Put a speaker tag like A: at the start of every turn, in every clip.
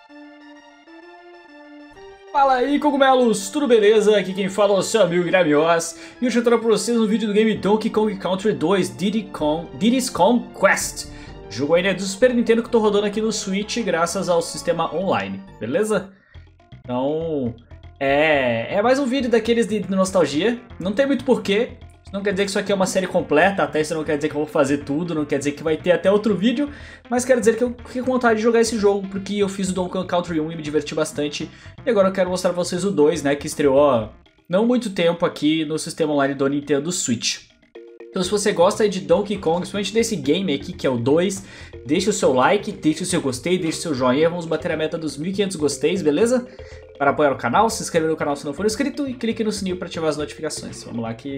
A: Fala aí, cogumelos, tudo beleza? Aqui quem fala é o seu amigo Guilherme Oz, e hoje eu trago pra vocês um vídeo do game Donkey Kong Country 2 Diddy's Kong Quest. Jogo ainda do Super Nintendo que eu tô rodando aqui no Switch graças ao sistema online, beleza? Então, é mais um vídeo daqueles de nostalgia, não tem muito porquê. Não quer dizer que isso aqui é uma série completa, até isso não quer dizer que eu vou fazer tudo, não quer dizer que vai ter até outro vídeo, mas quer dizer que eu fiquei com vontade de jogar esse jogo, porque eu fiz o Donkey Kong Country 1 e me diverti bastante, e agora eu quero mostrar pra vocês o 2, né, que estreou não muito tempo aqui no sistema online do Nintendo Switch. Então se você gosta de Donkey Kong, principalmente desse game aqui, que é o 2, deixe o seu like, deixe o seu gostei, deixe o seu joinha, vamos bater a meta dos 1500 gosteis, beleza? Para apoiar o canal, se inscrever no canal se não for inscrito e clique no sininho para ativar as notificações. Vamos lá, aqui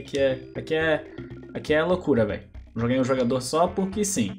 A: é loucura, velho. Joguei um jogador só porque sim.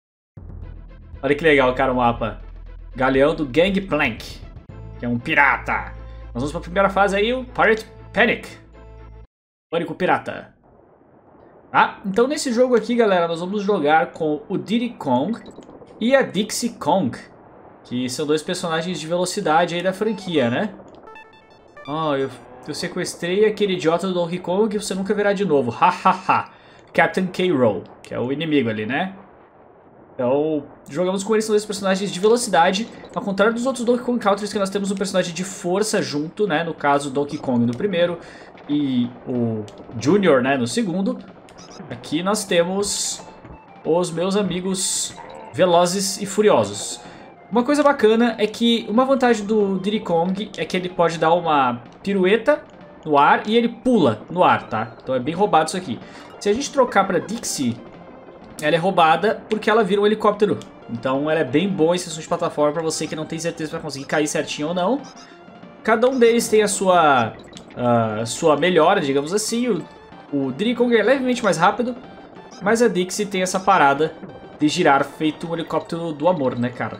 A: Olha que legal, cara, o mapa. Galeão do Gangplank, que é um pirata. Nós vamos para a primeira fase aí, o Pirate Panic. Pânico Pirata. Ah, então nesse jogo aqui, galera, nós vamos jogar com o Diddy Kong e a Dixie Kong, que são dois personagens de velocidade aí da franquia, né? Oh, eu sequestrei aquele idiota do Donkey Kong que você nunca verá de novo. Hahaha. Captain K. Rool, que é o inimigo ali, né? Então, jogamos com eles, são dois personagens de velocidade. Ao contrário dos outros Donkey Kong Countries, que nós temos um personagem de força junto, né? No caso, Donkey Kong no primeiro e o Junior, né? No segundo. Aqui nós temos os meus amigos velozes e furiosos. Uma coisa bacana é que uma vantagem do Diddy Kong é que ele pode dar uma pirueta no ar e ele pula no ar, tá? Então é bem roubado isso aqui. Se a gente trocar pra Dixie, ela é roubada porque ela vira um helicóptero. Então ela é bem boa em sessões de plataforma pra você que não tem certeza se vai conseguir cair certinho ou não. Cada um deles tem a sua melhora, digamos assim. O Diddy Kong é levemente mais rápido, mas a Dixie tem essa parada de girar feito um helicóptero do amor, né, cara?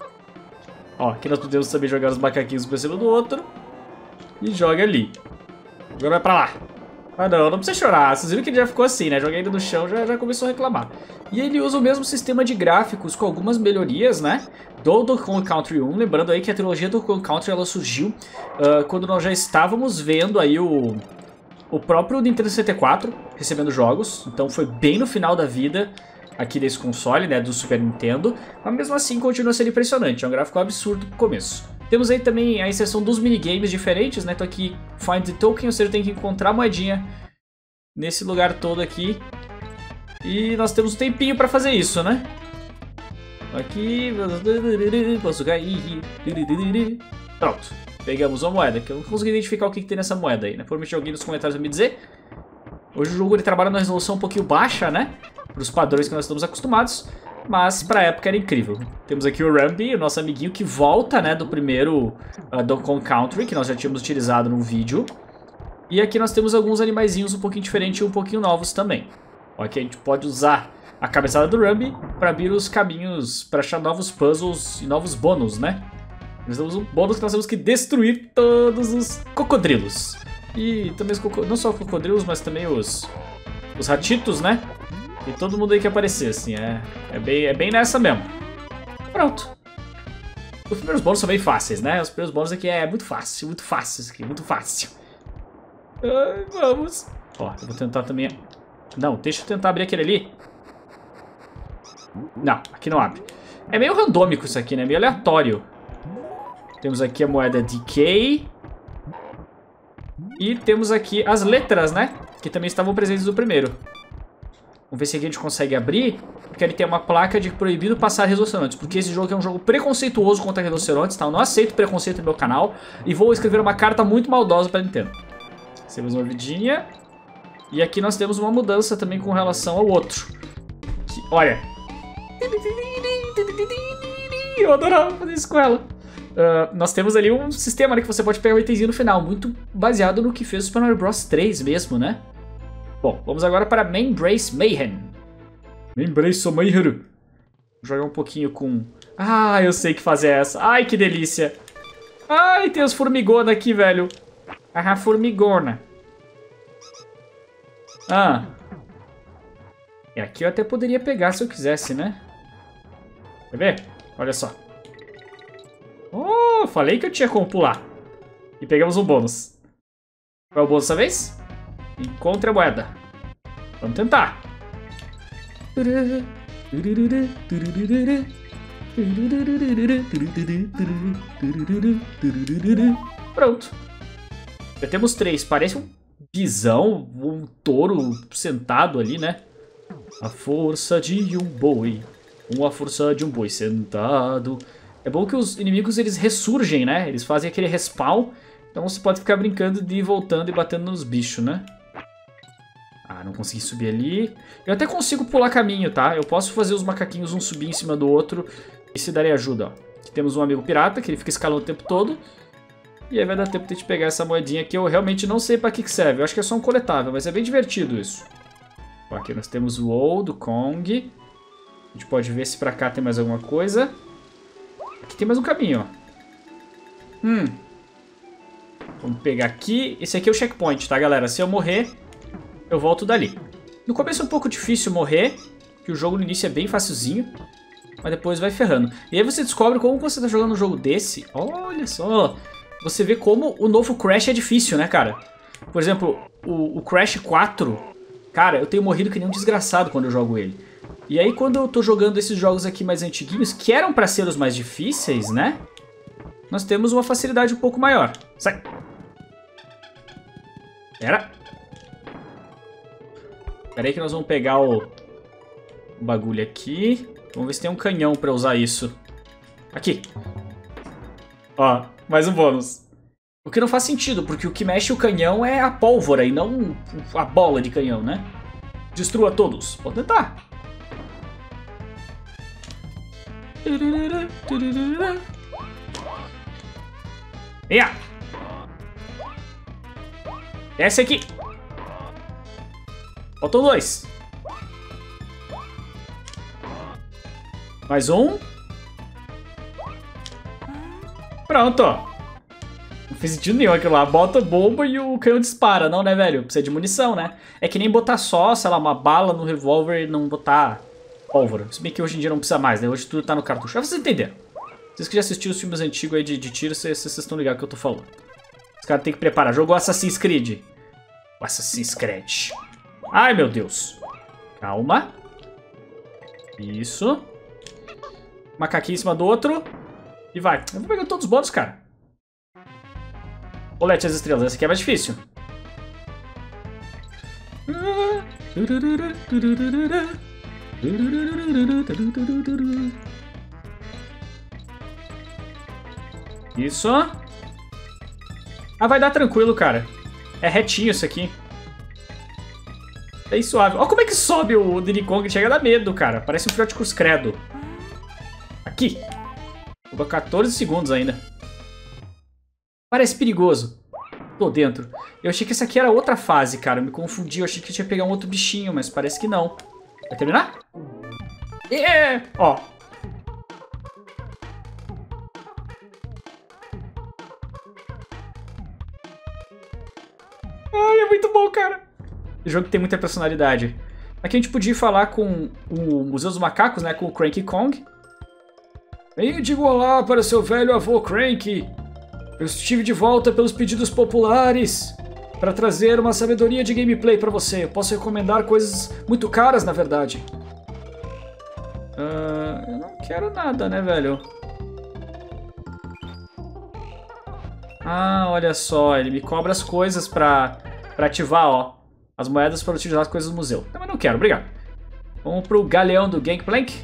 A: Ó, aqui nós podemos também jogar os macaquinhos um por cima do outro. E joga ali. Agora vai pra lá. Ah não, não precisa chorar. Vocês viram que ele já ficou assim, né? Joguei ele no chão, já começou a reclamar. E ele usa o mesmo sistema de gráficos com algumas melhorias, né? Do Donkey Kong Country 1. Lembrando aí que a trilogia do Donkey Kong Country ela surgiu quando nós já estávamos vendo aí o próprio Nintendo 64 recebendo jogos. Então foi bem no final da vida aqui desse console, né, do Super Nintendo, mas mesmo assim continua sendo impressionante, é um gráfico absurdo no começo. Temos aí também a inserção dos minigames diferentes, né, tô aqui Find the Token, ou seja, tem que encontrar a moedinha nesse lugar todo aqui, e nós temos um tempinho pra fazer isso, né. Aqui, posso cair, pronto, pegamos uma moeda, que eu não consegui identificar o que tem nessa moeda aí, né, provavelmente alguém nos comentários vai me dizer. Hoje o jogo ele trabalha numa resolução um pouquinho baixa, né? Para os padrões que nós estamos acostumados, mas para a época era incrível. Temos aqui o Rambi, o nosso amiguinho que volta, né, do primeiro Donkey Kong Country, que nós já tínhamos utilizado no vídeo. E aqui nós temos alguns animaizinhos um pouquinho diferentes e um pouquinho novos também. Ó, aqui a gente pode usar a cabeçada do Rambi para abrir os caminhos, para achar novos puzzles e novos bônus, né? Nós temos um bônus que nós temos que destruir todos os cocodrilos. E também não só os cocodrilos, mas também os ratitos, né? E todo mundo aí que aparecer, assim, é bem nessa mesmo. Pronto. Os primeiros bônus são bem fáceis, né? Os primeiros bônus aqui é muito fácil isso aqui, muito fácil. Ai, vamos. Ó, eu vou tentar também... Não, deixa eu tentar abrir aquele ali. Não, aqui não abre. É meio randômico isso aqui, né? Meio aleatório. Temos aqui a moeda DK. E temos aqui as letras, né? Que também estavam presentes no primeiro. Vamos ver se aqui a gente consegue abrir. Porque ele tem uma placa de proibido passar rinocerontes. Porque esse jogo é um jogo preconceituoso contra rinocerontes, tá? Eu não aceito preconceito no meu canal. E vou escrever uma carta muito maldosa pra Nintendo. Temos uma vidinha. E aqui nós temos uma mudança também com relação ao outro. Que, olha. Eu adorava fazer isso com ela. Nós temos ali um sistema, né, que você pode pegar o itemzinho no final, muito baseado no que fez o Super Mario Bros 3 mesmo, né? Bom, vamos agora para Membrace Mayhem. Membrace Mayhem. Vou jogar um pouquinho com... Ah, eu sei que fazer essa. Ai, que delícia. Ai, tem os formigona aqui, velho. Ah, formigona. Ah. E aqui eu até poderia pegar se eu quisesse, né? Quer ver? Olha só. Oh, Eu falei que eu tinha como pular. E pegamos um bônus. Qual é o bônus dessa vez? Encontre a moeda. Vamos tentar. Pronto. Já temos 3. Parece um bisão, um touro sentado ali, né? A força de um boi. A força de um boi sentado. É bom que os inimigos, eles ressurgem, né? Eles fazem aquele respawn. Então você pode ficar brincando de ir voltando e batendo nos bichos, né? Ah, não consegui subir ali. Eu até consigo pular caminho, tá? Eu posso fazer os macaquinhos um subir em cima do outro. E se daria ajuda, ó. Aqui temos um amigo pirata, que ele fica escalando o tempo todo. E aí vai dar tempo de a gente pegar essa moedinha que eu realmente não sei pra que serve. Eu acho que é só um coletável, mas é bem divertido isso. Ó, aqui nós temos o WoW do Kong. A gente pode ver se pra cá tem mais alguma coisa. Aqui tem mais um caminho, ó. Vamos pegar aqui. Esse aqui é o checkpoint, tá, galera? Se eu morrer, eu volto dali. No começo é um pouco difícil morrer, que o jogo no início é bem facilzinho, mas depois vai ferrando. E aí você descobre como você tá jogando um jogo desse. Olha só. Você vê como o novo Crash é difícil, né, cara? Por exemplo, o Crash 4, cara, eu tenho morrido que nem um desgraçado quando eu jogo ele. E aí quando eu tô jogando esses jogos aqui mais antiguinhos, que eram pra ser os mais difíceis, né? Nós temos uma facilidade um pouco maior. Sai. Pera aí que nós vamos pegar o bagulho aqui. Vamos ver se tem um canhão pra usar isso. Aqui. Ó, mais um bônus. O que não faz sentido, porque o que mexe o canhão é a pólvora e não a bola de canhão, né? Destrua todos. Vou tentar. Venha! Desce aqui! Faltam 2. Mais um. Pronto. Não fez sentido nenhum aquilo lá. Bota bomba e o canhão dispara. Não, né, velho? Precisa de munição, né? É que nem botar só, sei lá, uma bala no revólver e não botar pólvora. Se bem que hoje em dia não precisa mais, né? Hoje tudo tá no cartucho. É pra vocês entenderem. Vocês que já assistiram os filmes antigos aí de tiro, vocês estão ligados que eu tô falando. Os caras tem que preparar. Jogou Assassin's Creed. O Assassin's Creed. Ai, meu Deus. Calma. Isso. Macaquinho em cima do outro. E vai. Eu vou pegar todos os bônus, cara. Colete as estrelas. Essa aqui é mais difícil. Isso. Ah, vai dar tranquilo, cara. É retinho isso aqui. Bem suave. Olha como é que sobe o Diddy Kong. Chega a dar medo, cara. Parece um filhote Cruz Credo. Aqui. Opa, 14 segundos ainda. Parece perigoso. Tô dentro. Eu achei que essa aqui era outra fase, cara. Eu me confundi. Eu achei que eu tinha que pegar um outro bichinho, mas parece que não. Vai terminar? É! Ó. Ai, é muito bom, cara. Esse jogo tem muita personalidade. Aqui a gente podia falar com o Museu dos Macacos, né? Com o Cranky Kong. E digo olá para seu velho avô Cranky. Eu estive de volta pelos pedidos populares para trazer uma sabedoria de gameplay para você. Eu posso recomendar coisas muito caras, na verdade. Eu não quero nada, né, velho? Ah, olha só. Ele me cobra as coisas pra ativar, ó. As moedas para utilizar as coisas do museu. Não, mas não quero, obrigado. Vamos pro galeão do Gangplank.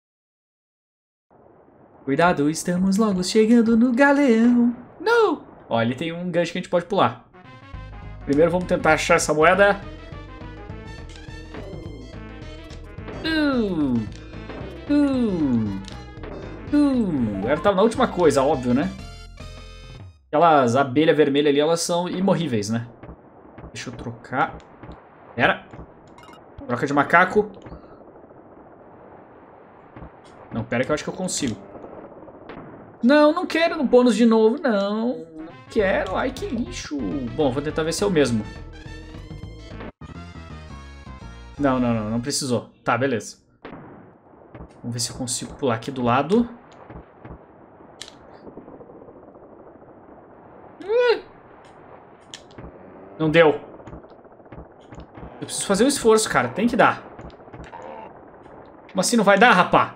A: Cuidado, estamos logo chegando no galeão. Não! Ó, ele tem um gancho que a gente pode pular. Primeiro vamos tentar achar essa moeda. Ela tava na última coisa, óbvio, né? Aquelas abelhas vermelhas ali, elas são imorríveis, né? Deixa eu trocar. Pera. Troca de macaco. Não, pera que eu acho que eu consigo. Não, não quero no bônus de novo, não. Não quero, ai que lixo. Bom, vou tentar ver se é o mesmo. Não precisou. Tá, beleza. Vamos ver se eu consigo pular aqui do lado. Não deu. Eu preciso fazer um esforço, cara. Tem que dar. Como assim não vai dar, rapá?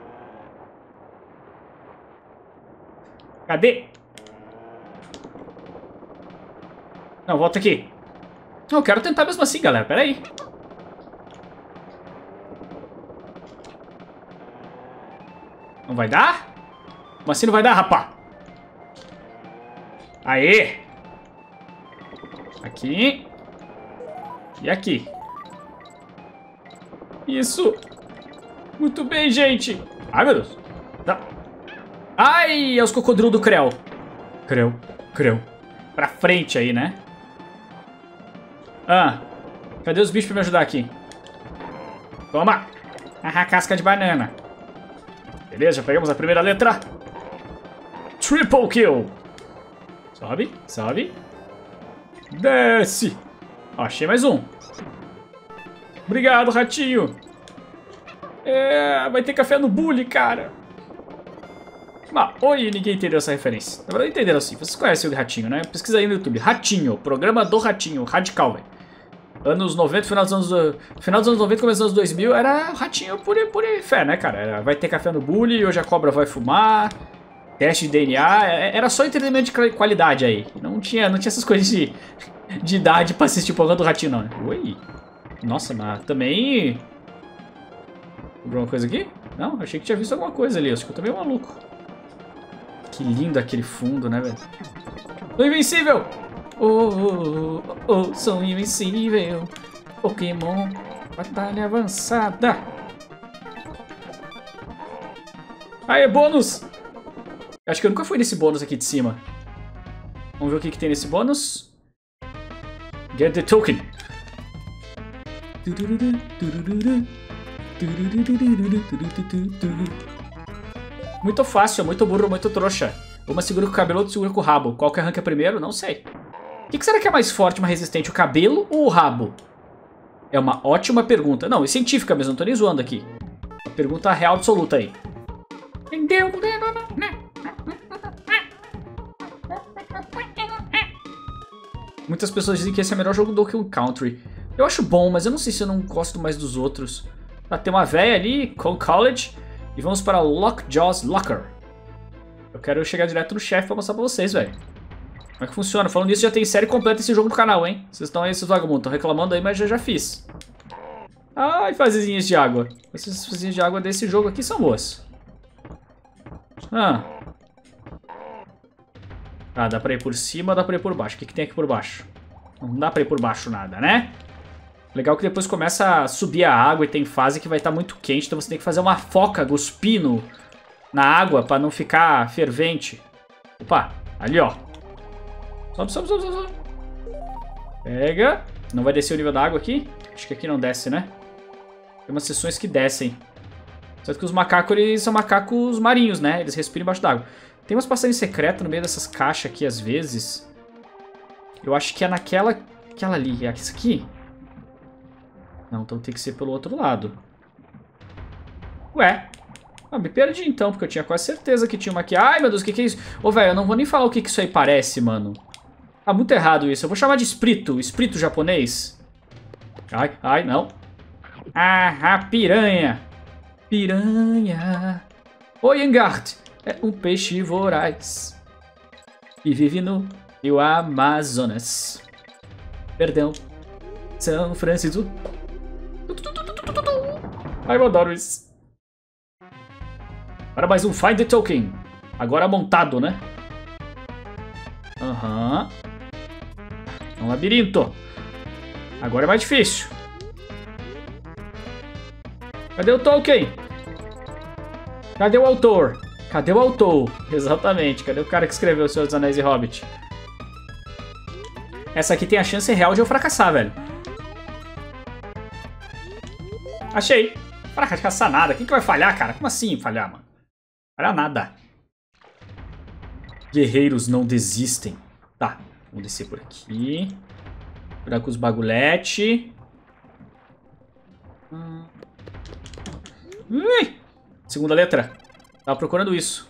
A: Cadê? Não, volta aqui. Eu quero tentar mesmo assim, galera. Pera aí. Não vai dar? Como assim não vai dar, rapá? Aê! Aqui. E aqui. Isso. Muito bem, gente. Ai, meu Deus. Tá. Ai, é os cocodrilos do Creu. Creu. Pra frente aí, né? Ah. Cadê os bichos pra me ajudar aqui? Toma. Ah, casca de banana. Beleza, já pegamos a primeira letra. Triple kill. Sobe, sobe. Desce. Ó, achei mais um. Obrigado, ratinho. É, vai ter café no bully, cara. Ah, oi, ninguém entendeu essa referência. Na verdade, entenderam sim. Vocês conhecem o Ratinho, né? Pesquisa aí no YouTube. Ratinho, programa do Ratinho, radical, velho. Anos 90, final dos anos 90, começo dos anos 2000, era Ratinho por fé, né, cara? Era, vai ter café no bully, hoje a cobra vai fumar, teste de DNA, era só entretenimento de qualidade aí. Não tinha essas coisas de idade pra assistir o programa do Ratinho, não. Oi. Nossa, mas também... Alguma coisa aqui? Não, achei que tinha visto alguma coisa ali. Acho que eu tô meio maluco. Que lindo aquele fundo, né, velho? Sou invencível! Sou invencível. Pokémon, batalha avançada. Aê, bônus! Acho que eu nunca fui nesse bônus aqui de cima. Vamos ver o que tem nesse bônus. Get the token. Muito fácil, muito burro, muito trouxa. Uma segura com o cabelo, outra segura com o rabo. Qual que arranca primeiro? Não sei. O que será que é mais forte, mais resistente, o cabelo ou o rabo? É uma ótima pergunta. Não, é científica mesmo, não tô nem zoando aqui. Uma pergunta real absoluta aí. Muitas pessoas dizem que esse é o melhor jogo do Donkey Country. Eu acho bom, mas eu não sei se eu não gosto mais dos outros. Tá, tem uma véia ali, Cole College. E vamos para Lockjaw's Locker. Eu quero chegar direto no chefe pra mostrar pra vocês, velho. Como é que funciona? Falando nisso, já tem série completa esse jogo no canal, hein? Vocês estão aí, esses vagabundos, estão reclamando aí, mas já fiz. Ai, fasezinhas de água. Essas fasezinhas de água desse jogo aqui são boas. Ah, dá pra ir por cima, dá pra ir por baixo. O que tem aqui por baixo? Não dá pra ir por baixo nada, né? Legal que depois começa a subir a água e tem fase que vai estar muito quente, então você tem que fazer uma foca cuspindo na água pra não ficar fervente. Opa, ali ó. Sobe. Pega. Não vai descer o nível da água aqui? Acho que aqui não desce, né? Tem umas seções que descem. Só que os macacos, eles são macacos marinhos, né? Eles respiram embaixo d'água. Tem umas passagens secretas no meio dessas caixas aqui, às vezes. Eu acho que é naquela... Aquela ali. É essa aqui? Não, então tem que ser pelo outro lado. Ué. Ah, me perdi então, porque eu tinha quase certeza que tinha uma aqui. Ai, meu Deus, o que é isso? Ô, velho, eu não vou nem falar o que isso aí parece, mano. Ah, muito errado isso. Eu vou chamar de espírito. Espírito japonês. Ai, não. Ah, piranha. Piranha. Oi, Engard. É um peixe voraz. E vive no rio Amazonas. Perdão. São Francisco. Ai, eu adoro isso. Para mais um Find the Token. Agora montado, né? Aham. É um labirinto. Agora é mais difícil. Cadê o Tolkien? Cadê o autor? Cadê o autor? Exatamente. Cadê o cara que escreveu O Senhor dos Anéis e Hobbit? Essa aqui tem a chance real de eu fracassar, velho. Achei. Fracassar nada. Quem que vai falhar, cara? Como assim falhar, mano? Falhar nada. Guerreiros não desistem. Tá. Vamos descer por aqui. Cuidar com os bagulhete. Segunda letra. Tava procurando isso.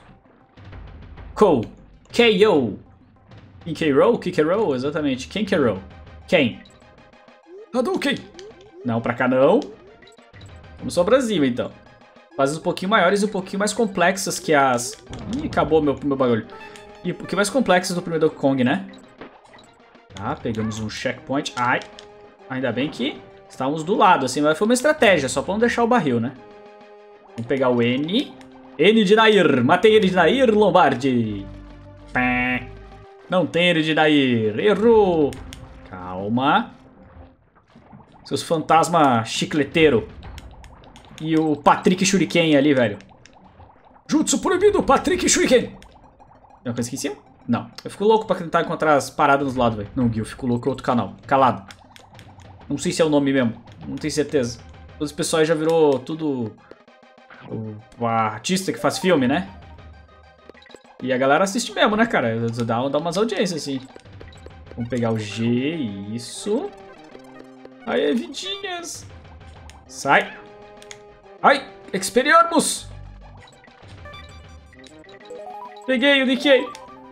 A: Ko. K.O. Kinkero? Exatamente. Kinkero. Quem? Hadouken! Não, pra cá não. Vamos só pra cima, então. Fases um pouquinho maiores e um pouquinho mais complexas que as... Ih, acabou meu bagulho. E um pouquinho mais complexas do primeiro Donkey Kong, né? Tá, pegamos um checkpoint. Ai, ainda bem que estávamos do lado, assim, mas foi uma estratégia, só pra não deixar o barril, né? Vamos pegar o N. N de Nair. Matei ele de Nair, Lombardi. Pé. Não tem ele de Nair. Errou. Calma. Seus fantasma chicleteiro. E o Patrick Shuriken ali, velho. Jutsu proibido, Patrick Shuriken. Tem uma coisa aqui em cima? Não. Eu fico louco pra tentar encontrar as paradas nos lados, velho. Não, Gui, eu fico louco em outro canal. Calado. Não sei se é o nome mesmo. Não tenho certeza. Todos os pessoal já virou tudo... O artista que faz filme, né? E a galera assiste mesmo, né, cara? Dá umas audiências, assim. Vamos pegar o G, isso. Aí, vidinhas. Sai. Ai, Expelliarmus. Peguei o Nikkei.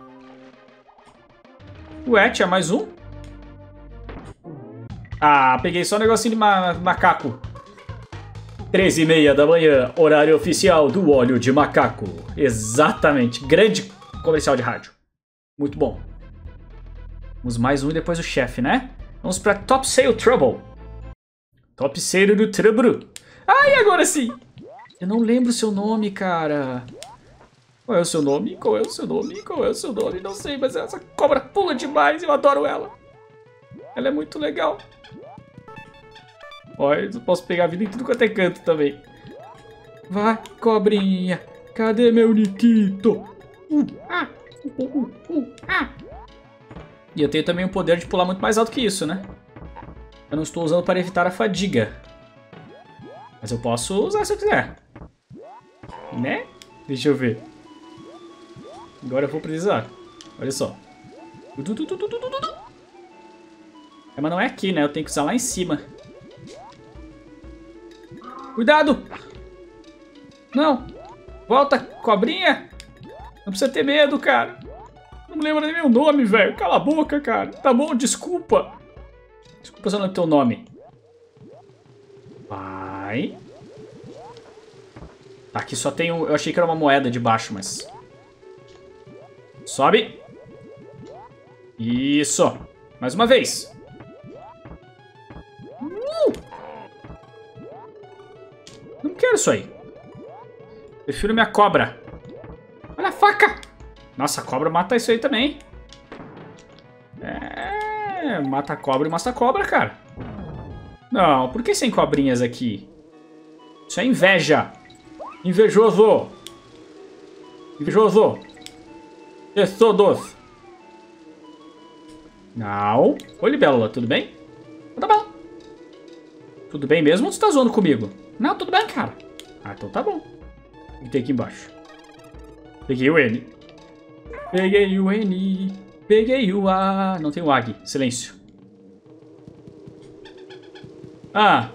A: Ué, tinha mais um? Ah, peguei só um negocinho de macaco. 13h30 da manhã, horário oficial do óleo de macaco. Exatamente, grande comercial de rádio. Muito bom. Vamos mais um e depois o chefe, né? Vamos pra Top Sail Trouble. Top Sail do Trouble. Ai, agora sim. Eu não lembro o seu nome, cara. Qual é o seu nome? Qual é o seu nome? Qual é o seu nome? Não sei, mas essa cobra pula demais. Eu adoro ela. Ela é muito legal. Olha, eu posso pegar a vida em tudo quanto é canto também. Vai, cobrinha. Cadê meu Nikito? E eu tenho também o poder de pular muito mais alto que isso, né? Eu não estou usando para evitar a fadiga. Mas eu posso usar se eu quiser. Né? Deixa eu ver. Agora eu vou precisar. Olha só. Mas não é aqui, né? Eu tenho que usar lá em cima. Cuidado! Não! Volta, cobrinha! Não precisa ter medo, cara. Não me lembro nem meu nome, velho. Cala a boca, cara. Tá bom, desculpa. Desculpa se eu não lembro teu nome. Vai. Aqui só tem um... Eu achei que era uma moeda de baixo, mas... Sobe. Isso. Mais uma vez. Não quero isso aí. Prefiro minha cobra. Olha a faca. Nossa, a cobra mata isso aí também. É... Mata a cobra e mata a cobra, cara. Não, por que sem cobrinhas aqui? Isso é inveja. Invejoso. Invejoso. Eu sou doce. Não. Oi, Libélula, tudo bem? Tá bom. Tudo bem mesmo ou você tá zoando comigo? Não, tudo bem, cara. Ah, então tá bom. O que tem aqui embaixo? Peguei o N. Peguei o N. Peguei o A. Não tem o A aqui. Silêncio. Ah.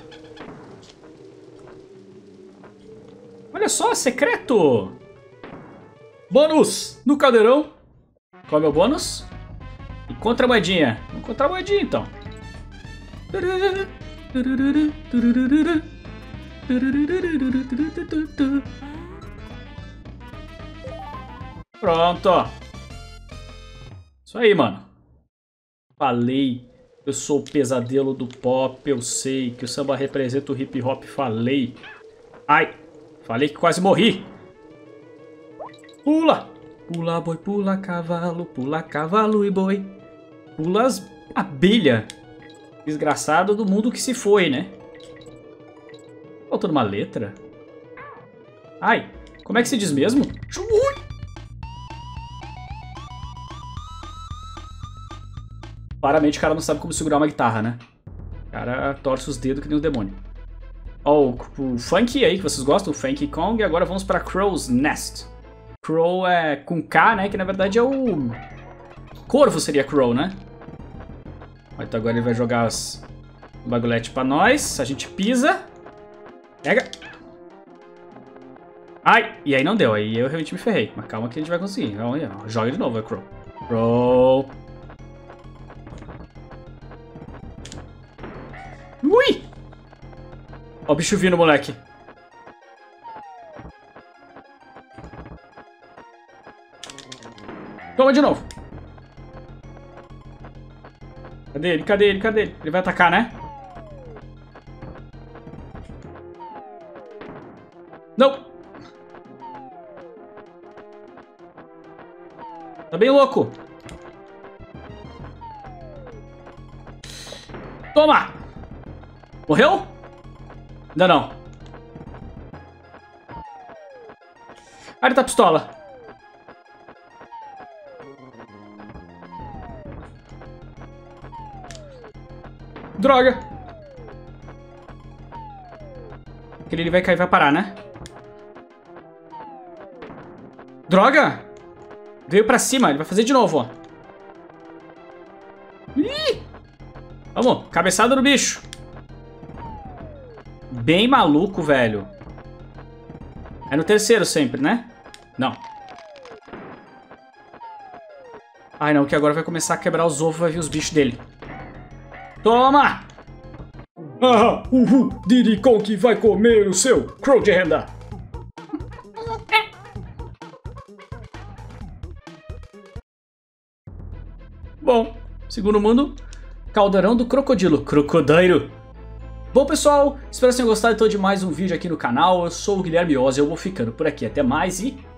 A: Olha só, secreto. Bônus no caldeirão. Qual é o meu bônus? Encontra a moedinha. Vamos encontrar a moedinha, então. Pronto. Isso aí, mano. Falei. Eu sou o pesadelo do pop. Eu sei que o samba representa o hip hop. Falei. Ai. Falei que quase morri. Pula. Pula, boi, pula, cavalo e boi. Pula as abelha. Desgraçado do mundo que se foi, né? Faltando uma letra. Ai, como é que se diz mesmo? Claramente o cara não sabe como segurar uma guitarra, né? O cara torce os dedos que nem um demônio. Ó, o funk aí que vocês gostam, o Funky Kong. E agora vamos pra Crow's Nest. Crow é com K, né? Que na verdade é o... Corvo seria Crow, né? Então agora ele vai jogar as bagulhete pra nós. A gente pisa. Pega. Ai, e aí não deu. Aí eu realmente me ferrei. Mas calma que a gente vai conseguir. Joga de novo, é Crow. Crow. Ó o bicho vindo, moleque. Toma de novo. Cadê ele? Cadê ele? Cadê ele? Ele vai atacar, né? Não! Tá bem louco. Toma! Morreu? Ainda não. Ah, ele tá pistola. Droga. Aquele ele vai cair e vai parar, né? Droga! Veio pra cima, ele vai fazer de novo, ó. Ih! Vamos, cabeçada no bicho. Bem maluco, velho. É no terceiro sempre, né? Não. Ai, não, que agora vai começar a quebrar os ovos e vai vir os bichos dele. Toma! Ah, Diddy Kong vai comer o seu crow de renda. Bom, segundo mundo, caldeirão do crocodilo, crocodilo. Bom, pessoal, espero que tenham gostado então de mais um vídeo aqui no canal. Eu sou o Guilherme Oz e eu vou ficando por aqui. Até mais e